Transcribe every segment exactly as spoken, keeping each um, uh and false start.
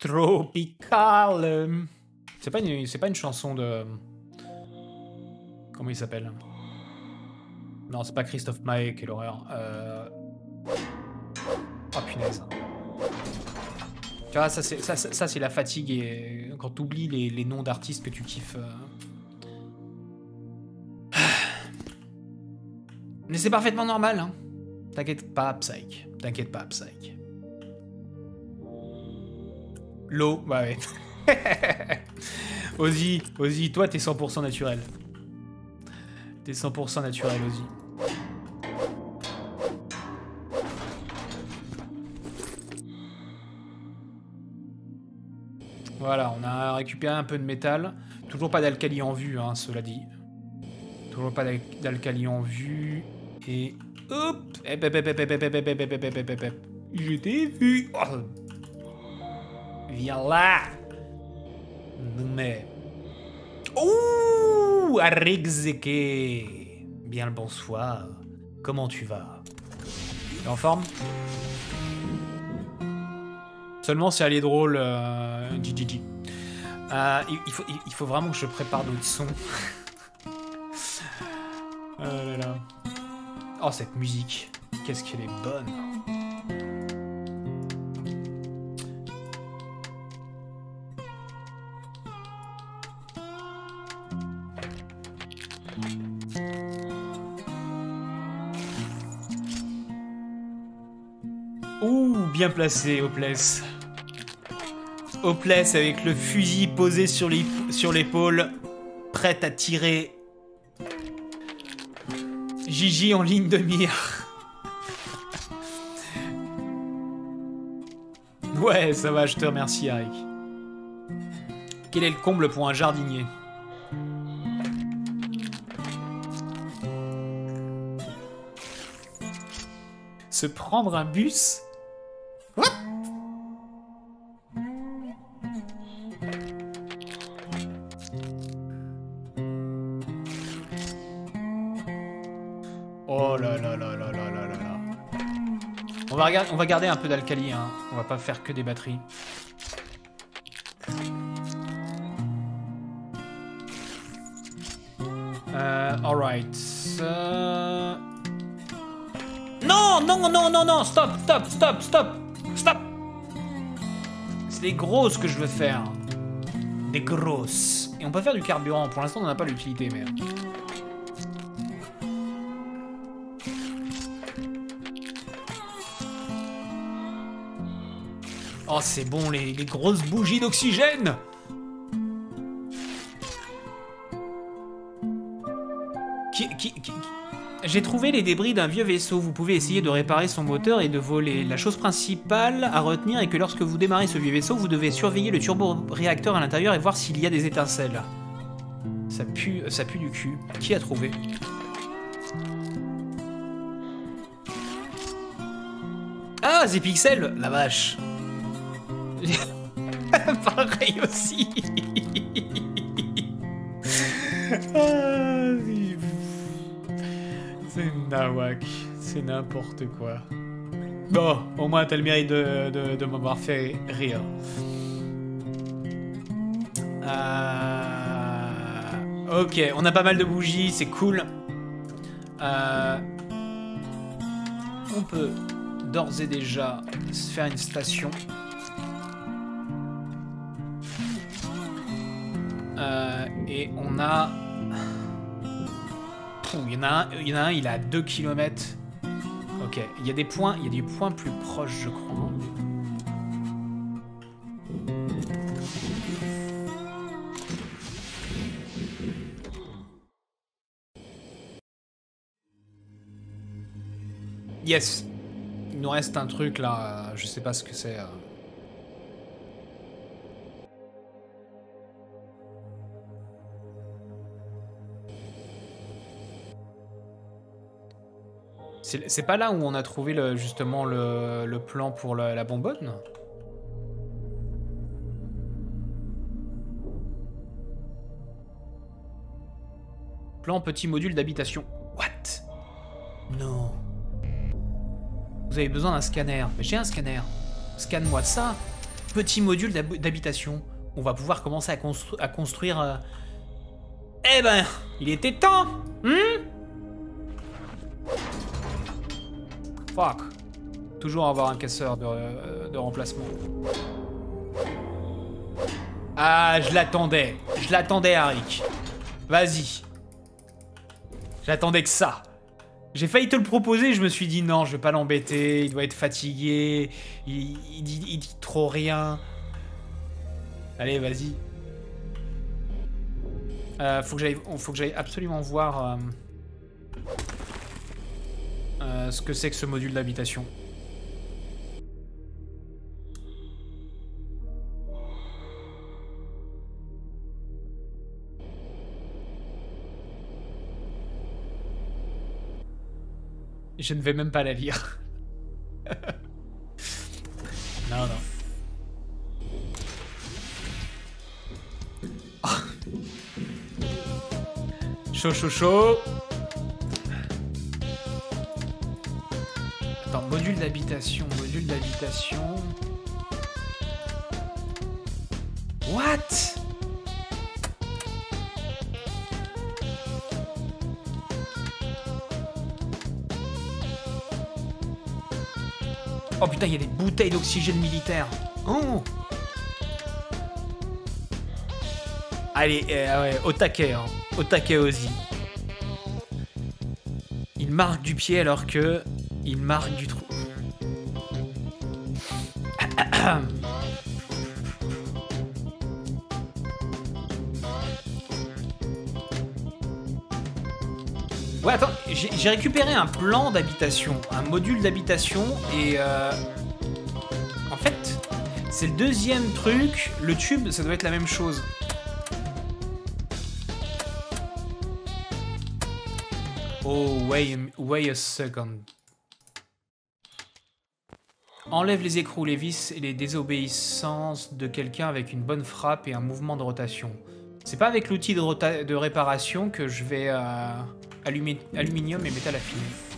Tropical. C'est pas une, c'est pas une chanson de... Comment il s'appelle? Non, c'est pas Christophe Maé, quelle horreur. Euh... Oh punaise. Tu vois, ça c'est ça, ça, ça, c'est la fatigue et quand t'oublies les, les noms d'artistes que tu kiffes. Euh... Mais c'est parfaitement normal, hein. T'inquiète pas, Psyche. T'inquiète pas, Psyche. L'eau, bah ouais. Ozzy, Ozzy, toi t'es cent pour cent naturel. T'es cent pour cent naturel, Ozzy. Voilà, on a récupéré un peu de métal. Toujours pas d'alcali en vue, hein, cela dit. Toujours pas d'alcali en vue. Et... Hop! Je t'ai vu! Oh. Viens là! Mais... Ouh! Arexeke! Bien le bonsoir. Comment tu vas? T'es en forme? Seulement si elle est drôle, euh, G G G. Euh, il, il, faut, il, il faut vraiment que je prépare d'autres sons. Oh là là. Oh, cette musique. Qu'est-ce qu'elle est bonne. Ouh, bien placé, Hopeless. Hopeless avec le fusil posé sur l'épaule, prête à tirer. Gigi en ligne de mire. Ouais, ça va, je te remercie, Eric. Quel est le comble pour un jardinier? Se prendre un bus? What? Oh là là là là là là là là. On va, regarder, on va garder un peu d'alcali, hein. On va pas faire que des batteries. Euh, alright. Euh... Non, non, non, non, non, stop, stop, stop, stop, stop. C'est des grosses que je veux faire. Des grosses. Et on peut faire du carburant. Pour l'instant, on n'a pas l'utilité, mais... Oh, c'est bon, les, les grosses bougies d'oxygène. Qui, qui, qui... J'ai trouvé les débris d'un vieux vaisseau. Vous pouvez essayer de réparer son moteur et de voler. La chose principale à retenir est que lorsque vous démarrez ce vieux vaisseau, vous devez surveiller le turbo-réacteur à l'intérieur et voir s'il y a des étincelles. Ça pue, ça pue du cul. Qui a trouvé? Ah, Zepixel, la vache. Pareil aussi. Ah, c'est nawak, c'est n'importe quoi. Bon, au moins t'as le mérite de, de, de m'avoir fait rire. Euh... Ok, on a pas mal de bougies, c'est cool. Euh... On peut d'ores et déjà se faire une station. Euh, et on a... Il y en a un, il y en a un, il a deux kilomètres. Ok, il y a des points, il y a des points plus proches, je crois. Yes. Il nous reste un truc là, je sais pas ce que c'est. C'est pas là où on a trouvé le, justement le, le plan pour la, la bonbonne? Plan petit module d'habitation. What? Non. Vous avez besoin d'un scanner. Mais j'ai un scanner. Scanne-moi ça. Petit module d'habitation. On va pouvoir commencer à, constru à construire... Euh... Eh ben, il était temps. Hmm. Fuck. Toujours avoir un casseur de, euh, de remplacement. Ah, je l'attendais. Je l'attendais, Arik. Vas-y. J'attendais que ça. J'ai failli te le proposer, je me suis dit non, je vais pas l'embêter, il doit être fatigué, il, il, dit, il dit trop rien. Allez, vas-y. Euh, faut que j'aille, faut que j'aille absolument voir euh, euh, ce que c'est que ce module d'habitation. Je ne vais même pas la lire. Non, non. Oh. Chaud, chaud, chaud. Attends, module d'habitation, module d'habitation. What? Oh putain, il y a des bouteilles d'oxygène militaire. Oh. Allez, euh, ouais, au taquet, hein. Au taquet aussi. Il marque du pied alors que il marque du trou. Ouais, attends, j'ai récupéré un plan d'habitation, un module d'habitation, et euh, en fait, c'est le deuxième truc. Le tube, ça doit être la même chose. Oh, wait, wait a second. Enlève les écrous, les vis et les désobéissances de quelqu'un avec une bonne frappe et un mouvement de rotation. C'est pas avec l'outil de, de réparation que je vais... Euh, Allumé, aluminium et métal affiné.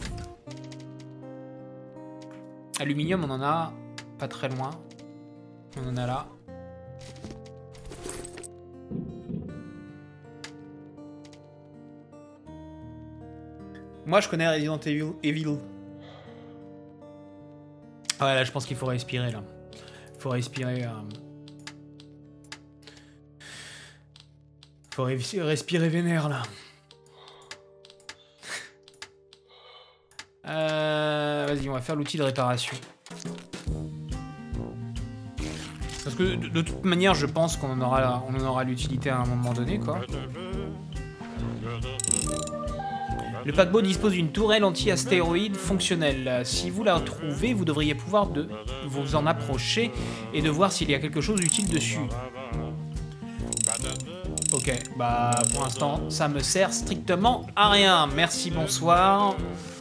Aluminium, on en a pas très loin. On en a là. Moi, je connais Resident Evil. Evil. Ah ouais, là, je pense qu'il faut respirer, là. Il faut respirer... Euh... Faut respirer vénère, là. Euh, Vas-y, on va faire l'outil de réparation. Parce que de, de toute manière, je pense qu'on en aura, on en aura l'utilité à un moment donné, quoi. Le paquebot dispose d'une tourelle anti-astéroïde fonctionnelle. Si vous la trouvez, vous devriez pouvoir de, vous en approcher et de voir s'il y a quelque chose d'utile dessus. Ok, bah pour l'instant, ça me sert strictement à rien. Merci, bonsoir.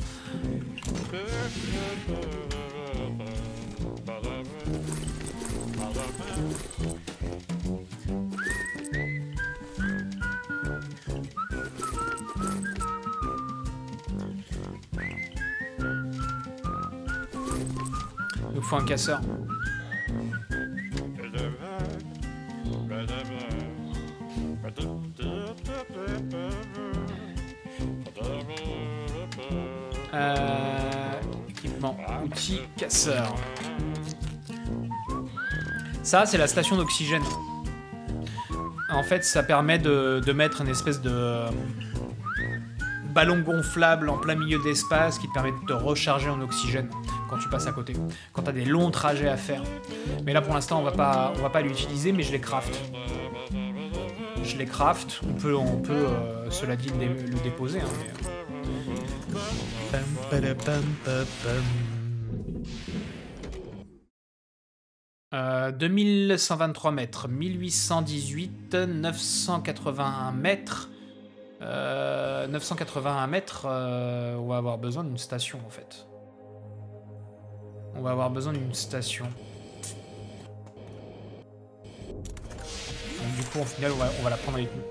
Il nous faut un casseur. Euh, équipement, outils, casseur. Ça, c'est la station d'oxygène. En fait, ça permet de, de mettre une espèce de ballon gonflable en plein milieu d'espace qui te permet de te recharger en oxygène quand tu passes à côté, quand tu as des longs trajets à faire. Mais là, pour l'instant, on va pas, on va pas l'utiliser, mais je les craft. Je les craft. On peut, on peut euh, cela dit, le, le déposer. Hein, mais... Euh, deux mille cent vingt-trois mètres, mille huit cent dix-huit, neuf cent quatre-vingt-un mètres. Euh, neuf cent quatre-vingt-un mètres, euh, on va avoir besoin d'une station en fait. On va avoir besoin d'une station. Donc, du coup, au final, on va, on va la prendre avec nous.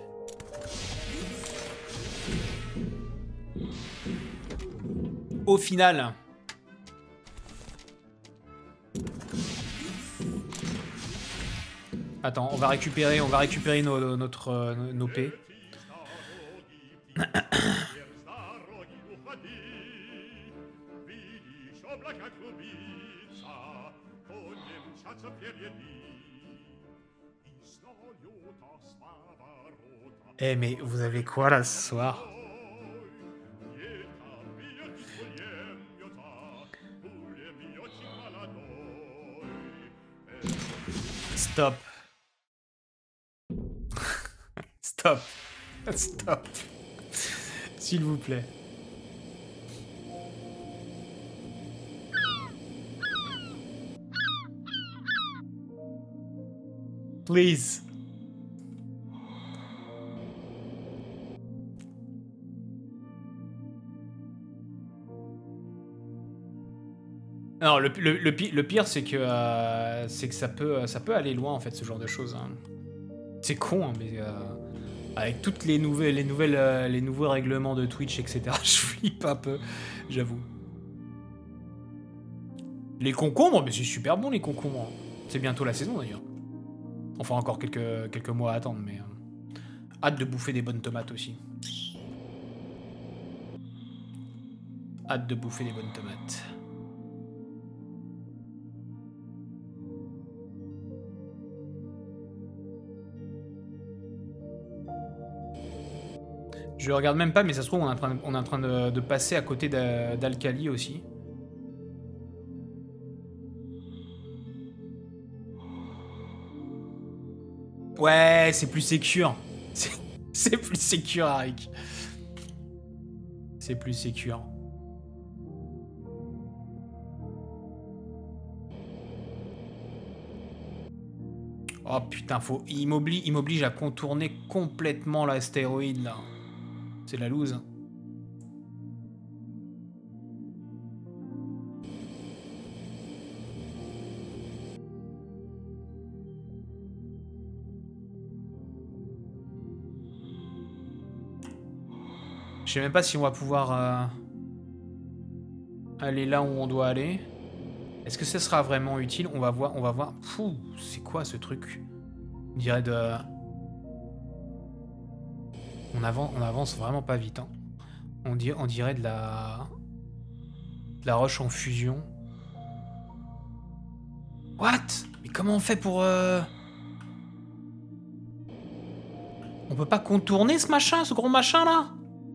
Au final... Attends, on va récupérer, on va récupérer nos, nos, notre, euh, nos P. Eh mais vous avez quoi là ce soir? Stop. Stop. Stop. S'il vous plaît. Please. Non, le, le, le pire, le pire c'est que, euh, c'est que ça peut, ça peut aller loin en fait, ce genre de choses. Hein. C'est con, hein, mais euh, avec toutes les nouvelles, les nouvelles, euh, les nouveaux règlements de Twitch, et cetera, je flippe un peu, j'avoue. Les concombres, mais c'est super bon les concombres. C'est bientôt la saison d'ailleurs. Enfin encore quelques, quelques mois à attendre, mais euh, hâte de bouffer des bonnes tomates aussi. Hâte de bouffer des bonnes tomates. Je regarde même pas, mais ça se trouve, on est en train de, on est en train de, de passer à côté d'Alcali aussi. Ouais, c'est plus sécure. C'est plus sécure, Arik. C'est plus sécure. Oh putain, faut... il m'oblige à contourner complètement l'astéroïde là. C'est la loose. Je sais même pas si on va pouvoir euh, aller là où on doit aller. Est-ce que ça sera vraiment utile? On va voir, on va voir. Pouh, c'est quoi ce truc? On dirait de... On avance, on avance vraiment pas vite. Hein. On, dirait, on dirait de la... De la roche en fusion. What? Mais comment on fait pour... Euh... On peut pas contourner ce machin, ce gros machin là?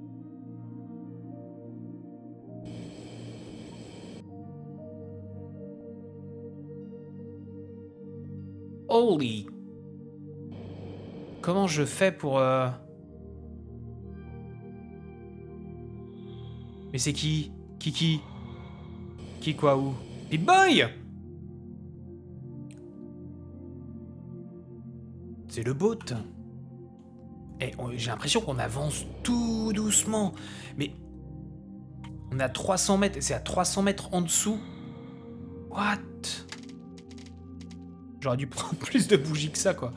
Holy... Comment je fais pour... Euh... Mais c'est qui? Qui qui? Qui quoi où? Pip-Boy! C'est le boat. Eh, j'ai l'impression qu'on avance tout doucement. Mais... On est à trois cents mètres. C'est à trois cents mètres en dessous. What? J'aurais dû prendre plus de bougies que ça, quoi.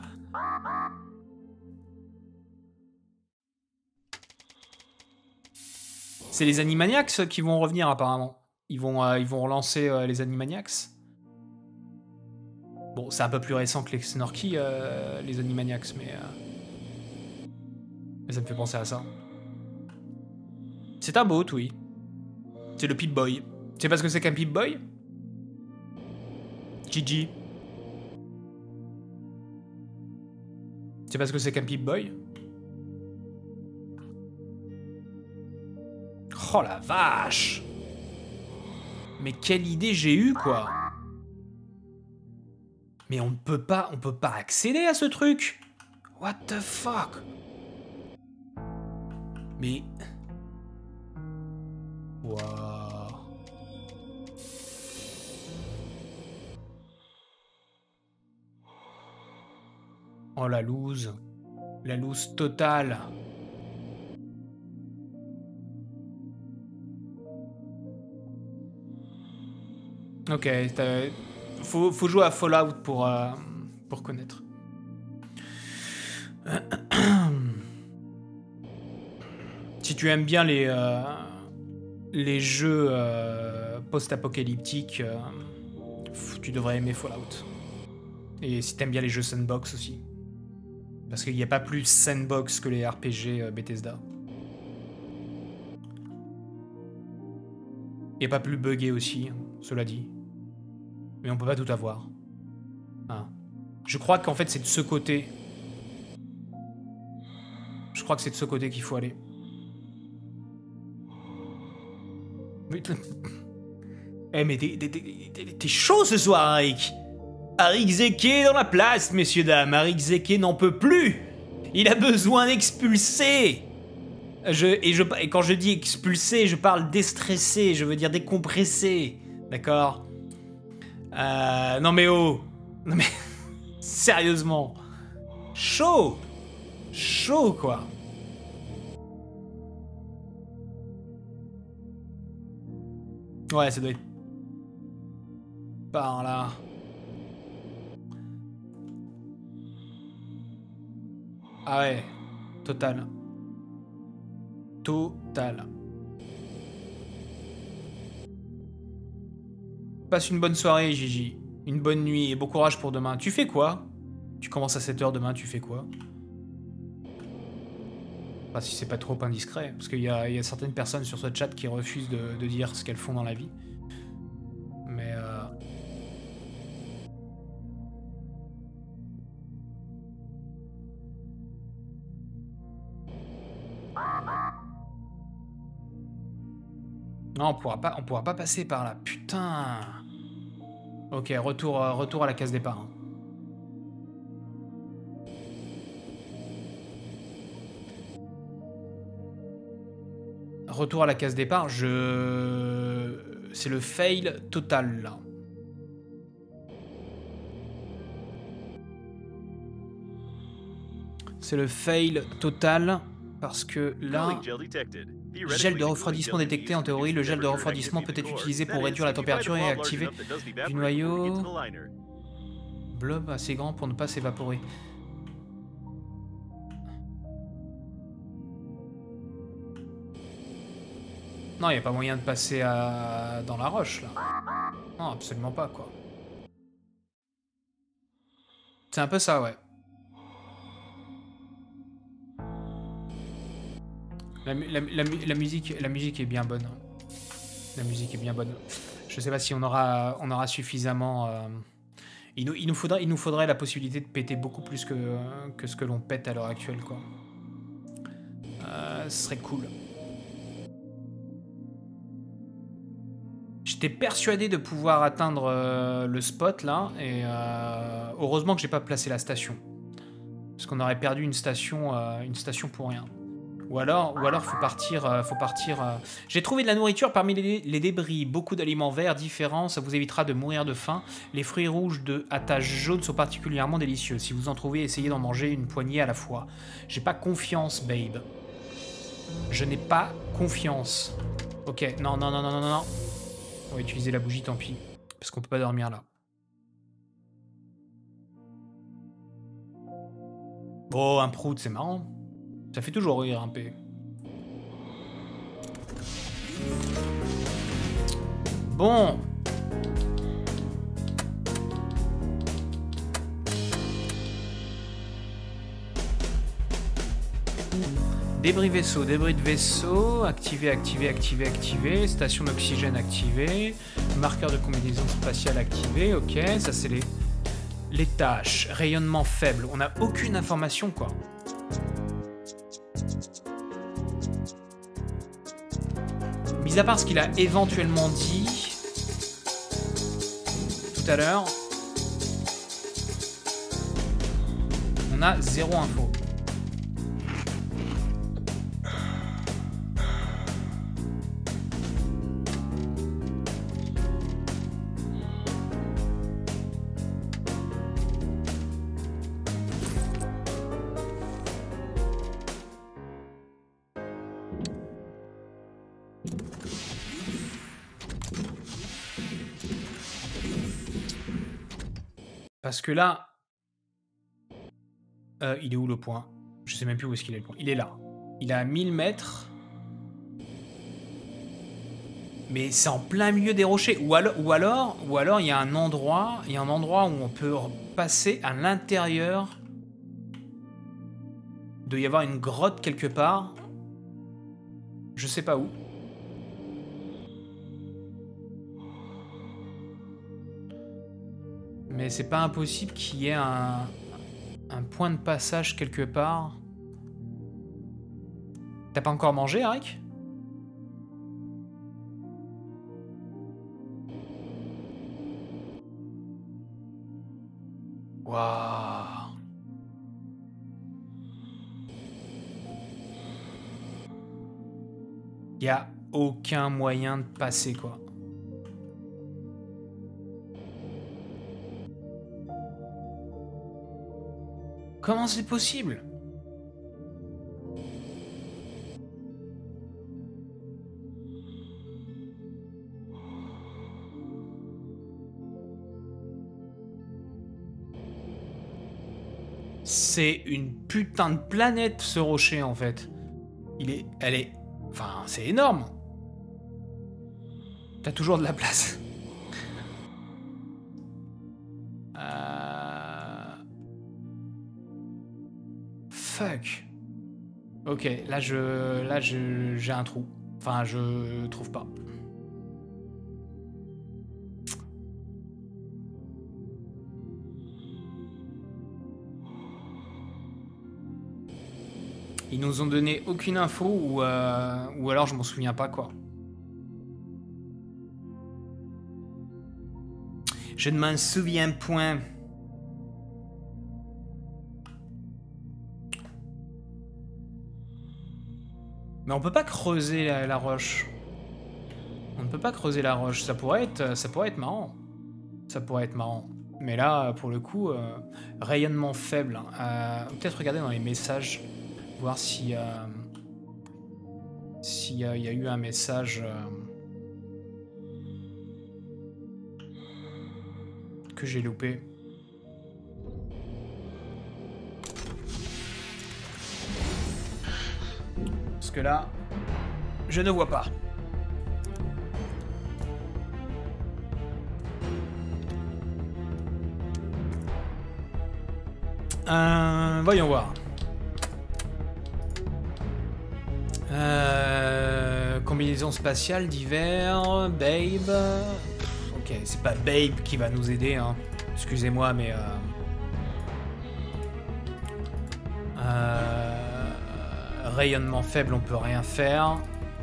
C'est les Animaniacs qui vont revenir, apparemment. Ils vont, euh, ils vont relancer euh, les Animaniacs. Bon, c'est un peu plus récent que les Snorky, euh, les Animaniacs, mais... Euh... mais ça me fait penser à ça. C'est un boat, oui. C'est le Pip-Boy. Tu sais pas ce que c'est qu'un Pip-Boy? Gigi. Tu sais pas ce que c'est qu'un Pip-Boy? Oh la vache! Mais quelle idée j'ai eue, quoi! Mais on ne peut pas, on peut pas accéder à ce truc! What the fuck? Mais... Wow. Oh la loose. La loose totale. Ok, faut, faut jouer à Fallout pour, euh, pour connaître. Si tu aimes bien les, euh, les jeux euh, post-apocalyptiques, euh, tu devrais aimer Fallout. Et si t'aimes bien les jeux sandbox aussi. Parce qu'il n'y a pas plus sandbox que les R P G Bethesda. Il n'y a pas plus buggé aussi, cela dit. Mais on peut pas tout avoir. Ah. Je crois qu'en fait c'est de ce côté. Je crois que c'est de ce côté qu'il faut aller. Mais... Eh mais t'es chaud ce soir, Arik. Arik Zeke dans la place, messieurs dames. Arik Zeke n'en peut plus. Il a besoin d'expulser. Je, et, je, et quand je dis expulser, je parle déstresser, je veux dire décompresser. D'accord euh, Non mais oh. Non mais... Sérieusement. Chaud. Chaud quoi. Ouais, ça doit être... Par là. Ah ouais. Total. Total. Passe une bonne soirée, Gigi. Une bonne nuit et bon courage pour demain. Tu fais quoi? Tu commences à sept heures demain, tu fais quoi? Enfin, si c'est pas trop indiscret. Parce qu'il y, y a certaines personnes sur ce chat qui refusent de, de dire ce qu'elles font dans la vie. Mais... Euh... Non, on pourra pas, on pourra pas passer par là. Putain. Ok, retour, retour à la case départ. Retour à la case départ, je... C'est le fail total, là. C'est le fail total, parce que là... Gel de refroidissement détecté. En théorie, le gel de refroidissement peut être utilisé pour réduire la température et activer du noyau. Blob assez grand pour ne pas s'évaporer. Non, il n'y a pas moyen de passer à... dans la roche, là. Non, absolument pas, quoi. C'est un peu ça, ouais. La, la, la, la, musique, la musique est bien bonne. La musique est bien bonne. Je sais pas si on aura, on aura suffisamment... Euh... Il, nous, il, nous faudrait, il nous faudrait la possibilité de péter beaucoup plus que, que ce que l'on pète à l'heure actuelle, quoi. Euh, ce serait cool. J'étais persuadé de pouvoir atteindre euh, le spot, là, et euh, heureusement que j'ai pas placé la station. Parce qu'on aurait perdu une station, euh, une station pour rien. Ou alors, ou alors faut partir... Euh, faut partir euh... J'ai trouvé de la nourriture parmi les, les débris. Beaucoup d'aliments verts différents, ça vous évitera de mourir de faim. Les fruits rouges de à taches jaunes sont particulièrement délicieux. Si vous en trouvez, essayez d'en manger une poignée à la fois. J'ai pas confiance, babe. Je n'ai pas confiance. Ok, non, non, non, non, non, non. On va utiliser la bougie, tant pis. Parce qu'on peut pas dormir là. Oh, un prout, c'est marrant. Ça fait toujours rire un P. Bon. Débris vaisseau, débris de vaisseau, activé, activé, activé, activé, station d'oxygène activée, marqueur de combinaison spatiale activé, ok, ça c'est les, les tâches, rayonnement faible, on n'a aucune information quoi. Mis à part ce qu'il a éventuellement dit tout à l'heure, on a zéro info. Parce que là, euh, il est où le point? Je sais même plus où est-ce qu'il est le point. Il est là. Il est à mille mètres. Mais c'est en plein milieu des rochers. Ou alors, ou alors, ou alors, il y a un endroit, il y a un endroit où on peut passer à l'intérieur. Il doit y avoir une grotte quelque part. Je sais pas où. Mais c'est pas impossible qu'il y ait un, un point de passage quelque part. T'as pas encore mangé, Arik? Waouh. Y a aucun moyen de passer, quoi. Comment c'est possible? C'est une putain de planète, ce rocher, en fait. Il est... Elle est... Enfin, c'est énorme. T'as toujours de la place. euh... Fuck. Ok, là, je... Là, je... j'ai un trou. Enfin, je trouve pas. Ils nous ont donné aucune info ou, euh, ou alors je m'en souviens pas, quoi. Je ne m'en souviens point. Mais on peut pas creuser la, la roche. On ne peut pas creuser la roche. Ça pourrait être, ça pourrait être marrant. Ça pourrait être marrant. Mais là, pour le coup, euh, rayonnement faible. Euh, peut-être regarder dans les messages. Voir si... Euh, s'il y, y a eu un message... Euh, que j'ai loupé. Parce que là, je ne vois pas. Euh, voyons voir. Euh, combinaison spatiale d'hiver, Babe. Ok, c'est pas Babe qui va nous aider, hein. Excusez-moi, mais... Euh, euh, rayonnement faible, on peut rien faire.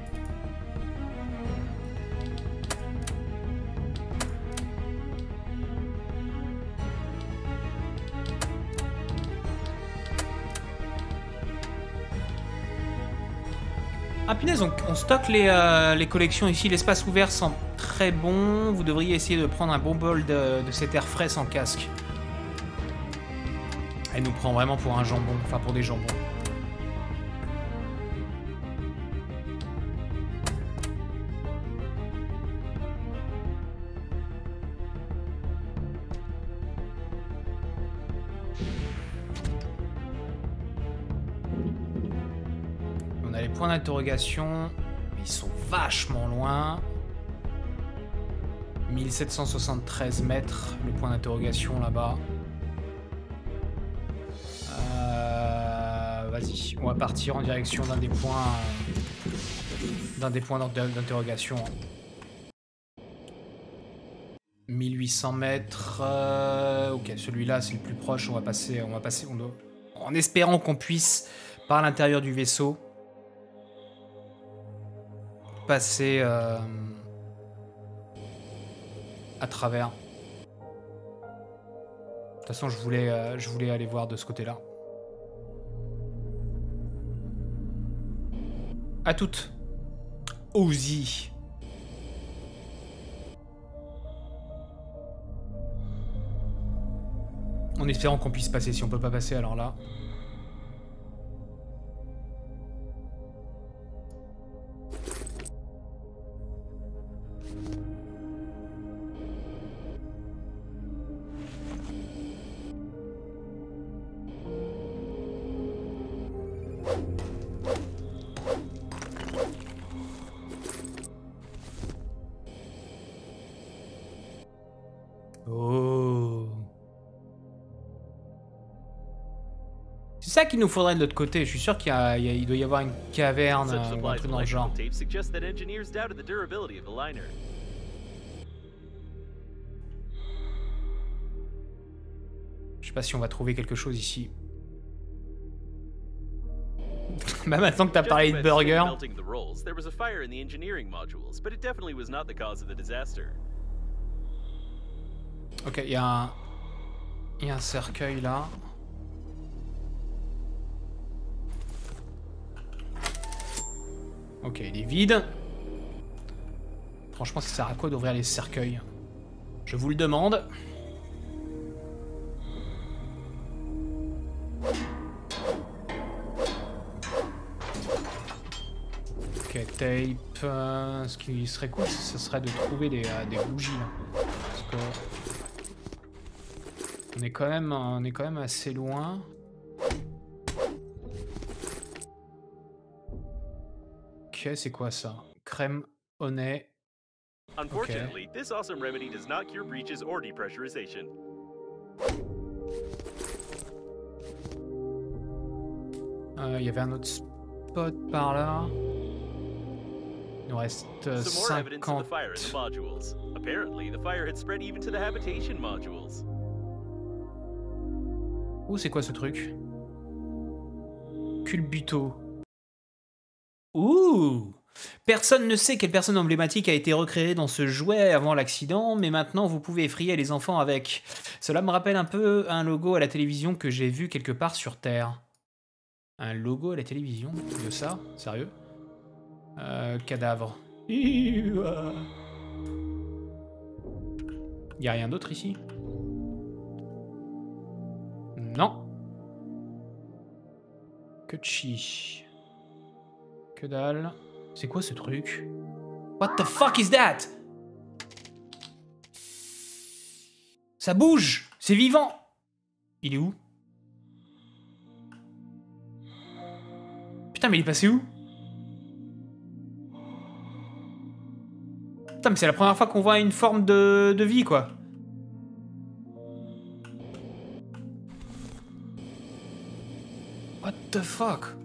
Ah punaise, on, on stocke les, euh, les collections ici. L'espace ouvert sent très bon. Vous devriez essayer de prendre un bon bol de, de cet air frais sans casque. Elle nous prend vraiment pour un jambon. Enfin, pour des jambons. Point d'interrogation, ils sont vachement loin. mille sept cent soixante-treize mètres, le point d'interrogation là-bas. Euh, Vas-y, on va partir en direction d'un des points, d'un des points d'interrogation. mille huit cents mètres. Euh, ok, celui-là c'est le plus proche. On va passer, on va passer, on doit, en espérant qu'on puisse par l'intérieur du vaisseau. Passer euh, à travers. De toute façon, je voulais, euh, je voulais aller voir de ce côté-là. À toutes. Ozzy. En espérant qu'on puisse passer. Si on peut pas passer, alors là. C'est ça qu'il nous faudrait de l'autre côté. Je suis sûr qu'il y a, il y a- il doit y avoir une caverne Such ou un supplies truc and dans le genre. electrical tape suggest that engineers doubted the durability of the liner. Je sais pas si on va trouver quelque chose ici. Bah maintenant que t'as parlé de Judging by the smoke burger. melting the rolls, there was a fire in the engineering modules, but it definitely was not the cause of the disaster. Ok, il y a un... Il y a un cercueil là. Ok, il est vide. Franchement, ça sert à quoi d'ouvrir les cercueils? Je vous le demande. Ok, tape. euh, ce qui serait cool, ce serait de trouver des, euh, des bougies là. Parce que... On est quand même, on est quand même assez loin. Ok, c'est quoi ça? Crème au nez. Unfortunately, this awesome remedy does not cure breaches or depressurization. Euh, Il y avait un autre spot par là. Il nous reste euh, Some more evidence of the fire in the cinquante. modules. Apparently, the fire had spread even to the habitation modules. Oh, c'est quoi ce truc? Culbuto. Ouh! Personne ne sait quelle personne emblématique a été recréée dans ce jouet avant l'accident, mais maintenant vous pouvez effrayer les enfants avec. Cela me rappelle un peu un logo à la télévision que j'ai vu quelque part sur Terre. Un logo à la télévision? De ça? Sérieux? Euh, cadavre. Y a rien d'autre ici? Non. Que chi. Que dalle. C'est quoi ce truc? What the fuck is that? Ça bouge! C'est vivant! Il est où? Putain, mais il est passé où? Putain, mais c'est la première fois qu'on voit une forme de, de vie, quoi. What the fuck?